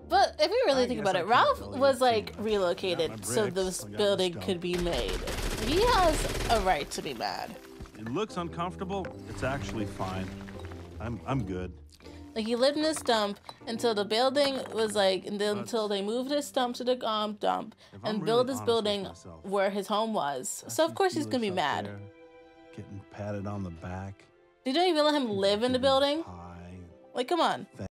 But if you really think guess about I it, can't Ralph really was see like much. relocated Got my so bricks, this I got my building stump. could be made. He has a right to be mad. It looks uncomfortable. It's actually fine. I'm good. Like he lived in his stump until the building was like, and then until they moved his stump to the dump If I'm and really built this honest with building myself, where his home was. I So of see course he's gonna be Felix up mad. there, getting patted on the back. They don't even let him live in the getting building. pie. Like, come on.